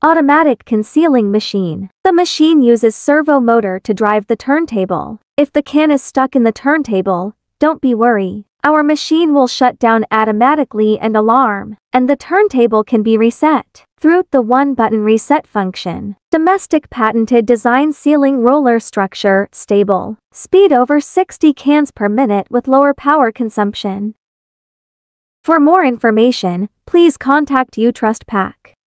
Automatic concealing machine. The machine uses servo motor to drive the turntable. If the can is stuck in the turntable, don't be worried. Our machine will shut down automatically and alarm, and the turntable can be reset through the one-button reset function. Domestic patented design sealing roller structure, stable. Speed over 60 cans per minute with lower power consumption. For more information, please contact Utrust Pack.